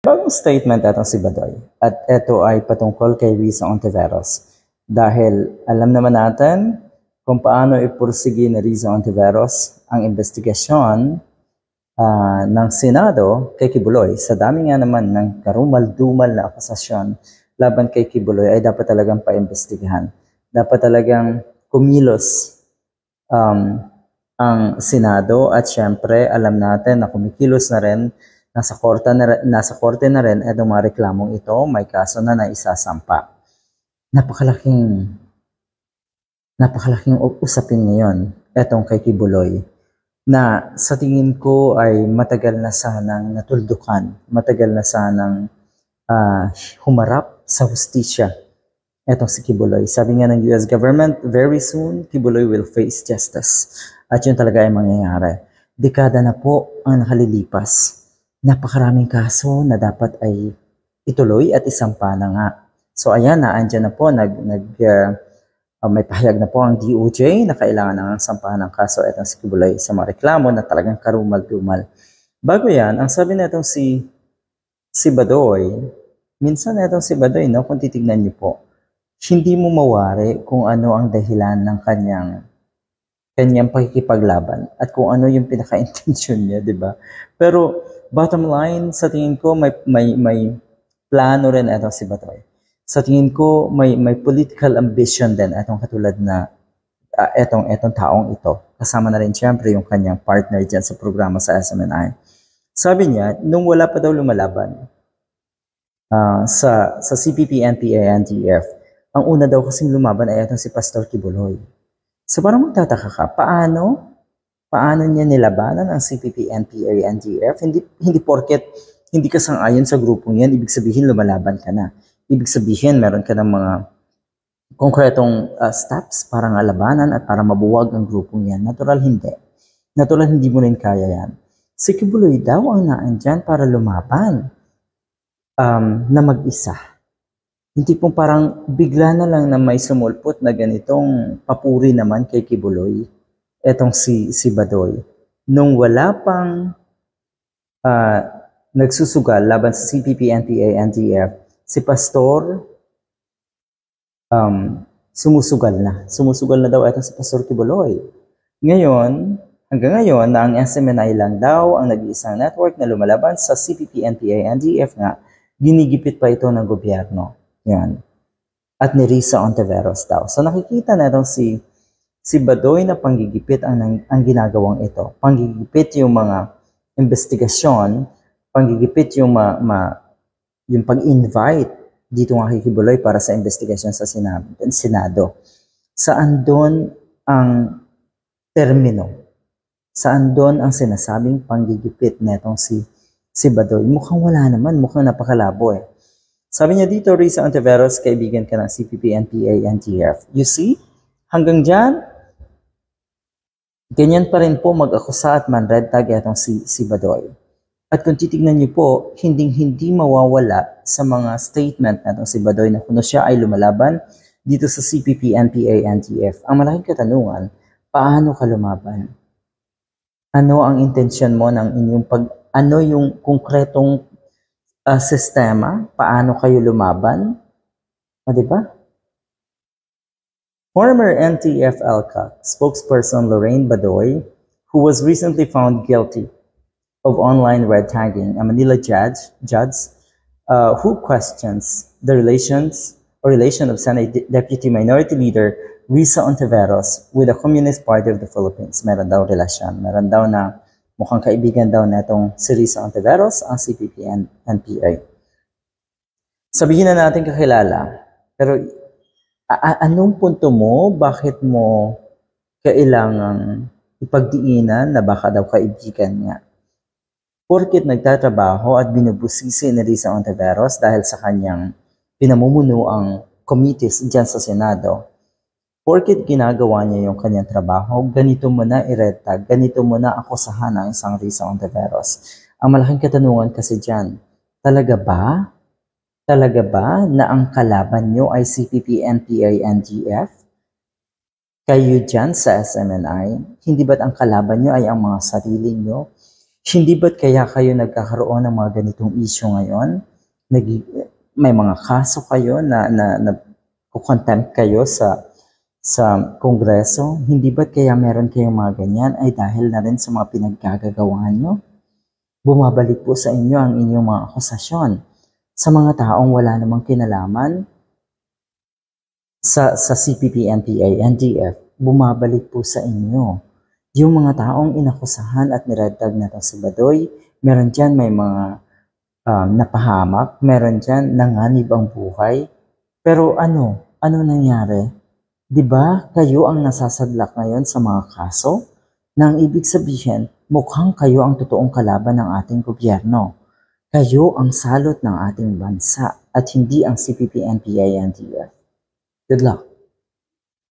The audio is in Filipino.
Bagong statement itong si Badoy at ito ay patungkol kay Risa Ontiveros dahil alam naman natin kung paano ipursigi ni Risa Ontiveros ang investigasyon ng Senado kay Kibuloy. Sa dami nga naman ng karumal-dumal na akusasyon laban kay Kibuloy ay dapat talagang paimbestigahan. Dapat talagang kumilos ang Senado at syempre alam natin na kumikilos na rin, nasa korte na rin itong mga reklamong ito, may kaso na naisasampa. Napakalaking usapin ngayon itong kay Kibuloy na sa tingin ko ay matagal na sanang natuldukan, matagal na sanang humarap sa hustisya etong si Kibuloy. Sabi nga ng US government, very soon, Kibuloy will face justice. At yun talaga ay mangyayari. Dekada na po ang nakalilipas. Napakaraming kaso na dapat ay ituloy at isampa na nga. So ayan na, andyan na po, may pahayag na po ang DOJ na kailangan ng sampahan ng kaso etong si Kibuloy sa mga reklamo na talagang karumal-dumal. Bago yan, ang sabi na itong si Badoy, minsan na itong si Badoy, no, kung titignan niyo po, hindi mo mawari kung ano ang dahilan ng kanyang pakikipaglaban at kung ano yung pinaka-intensyon niya, di ba? Pero bottom line, sa tingin ko may plano rin itong si Badoy. Sa tingin ko may political ambition din itong katulad na etong taong ito. Kasama na rin siyempre yung kanyang partner diyan sa programa sa SMNI. Sabi niya, nung wala pa daw lumalaban sa CPP, NPA, NDF, ang una daw kasing lumaban ay itong si Pastor Kibuloy. So parang magtataka ka, paano niya nilabanan ang CPP, NPA, NDF? Hindi porket hindi ka sang-ayon sa grupong yan, ibig sabihin lumalaban ka na. Ibig sabihin meron ka ng mga konkretong steps para nga labanan at para mabuwag ang grupong yan. Natural hindi mo rin kaya yan. Si Kibuloy daw ang naandyan para lumaban na mag-isa. Hindi pong parang bigla na lang na may sumulpot na ganitong papuri naman kay Kibuloy, etong si Badoy. Nung wala pang nagsusugal laban sa CPP, NPA, NDF, si Pastor sumusugal na daw etong si Pastor Kibuloy. Ngayon, hanggang ngayon na ang SMNI lang daw ang nag-iisang network na lumalaban sa CPP, NPA, NDF nga, ginigipit pa ito ng gobyerno. Yan. At ni Risa Ontiveros daw. So nakikita na itong si Badoy na panggigipit ang ginagawang ito. Panggigipit yung mga investigasyon, panggigipit yung yung pag-invite dito nga kay Kibuloy para sa investigasyon sa Senado. Saan doon ang termino? Saan doon ang sinasabing panggigipit na itong si Badoy? Mukhang wala naman, mukhang napakalabo eh. Sabi niya dito, Risa Ontiveros, kaibigan ka ng CPP, NPA, NDF. You see? Hanggang dyan, ganyan pa rin po mag-akusa at man-red tag itong si Badoy. At kung titignan niyo po, hindi mawawala sa mga statement na itong si Badoy na kung siya ay lumalaban dito sa CPP, NPA, NDF. Ang malaking katanungan, paano ka lumaban? Ano ang intensyon mo ng inyong ano yung konkretong sistema, paano kayo lumaban? O, diba? Former NTF ALCA spokesperson Lorraine Badoy, who was recently found guilty of online red tagging, a Manila judge who questions the relation of Senate Deputy Minority Leader Risa Ontiveros with the Communist Party of the Philippines. Meron daw relasyon. Meron daw na mukhang kaibigan daw na itong si Risa Ontiveros, ang CPP and NPA. Sabihin na natin kakilala, pero anong punto mo? Bakit mo kailangang ipagdiinan na baka daw kaibigan niya? Porkit nagtatrabaho at binubusisi ni Risa Ontiveros dahil sa kanyang pinamumunuang committees dyan sa Senado, porkit ginagawa niya yung kanyang trabaho, ganito mo na i-red tag, ganito mo na akusahan ng isang Risa Ontiveros. Ang malaking katanungan kasi dyan, talaga ba na ang kalaban nyo ay CPP, NPA, NDF? Kayo dyan sa SMNI, hindi ba't ang kalaban nyo ay ang mga sarili nyo? Hindi ba't kaya kayo nagkakaroon ng mga ganitong issue ngayon? May mga kaso kayo na contempt kayo sa Kongreso? Hindi ba't kaya meron kayong mga ganyan ay dahil na rin sa mga pinaggagawaan nyo? Bumabalik po sa inyo ang inyong mga akusasyon sa mga taong wala namang kinalaman sa CPP, NPA, NDF. Bumabalik po sa inyo. Yung mga taong inakusahan at niredtag na to si Badoy, meron dyan may mga napahamak, meron dyan nanganib ang buhay. Pero ano nangyari? Di ba kayo ang nasasadlak ngayon sa mga kaso? Nang ibig sabihin, mukhang kayo ang totoong kalaban ng ating gobyerno. Kayo ang salot ng ating bansa at hindi ang CPP, NPA, NDF. Good luck.